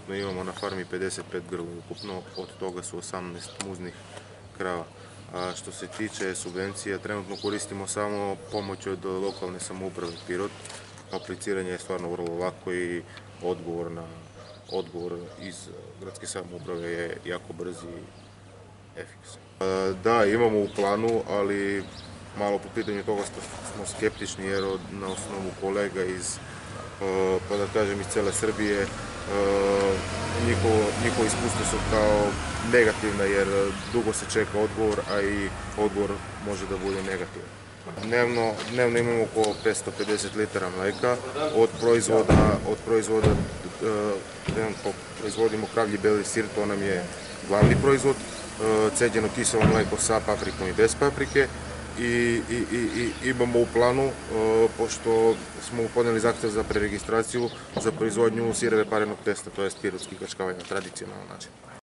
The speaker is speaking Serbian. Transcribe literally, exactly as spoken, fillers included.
Trenutno imamo na farmi pedeset pet grla ukupno, od toga su osamnaest muznih krava. A što se tiče subvencija, trenutno koristimo samo pomoć od lokalne samouprave Pirot. Apliciranje je stvarno vrlo lako i odgovor na odgovor iz gradske samouprave je jako brz i efikasan. Da, imamo u planu, ali malo po pitanju toga smo skeptični jer na osnovu kolega iz, pa da kažem, iz cele Srbije, njihovo iskustvo su kao negativna jer dugo se čeka odgovor, a i odgovor može da bude negativan. Dnevno imamo oko petsto pedeset litara mleka, od proizvoda, od proizvoda, proizvodimo kravlji beli sir, to nam je glavni proizvod, ceđeno kiselo mleko sa paprikom i bez paprike, i imamo u planu, pošto smo podneli zahtev za preregistraciju, za proizvodnju sireve parenog testa, to je pirotski kačkavanje na tradicionalan način.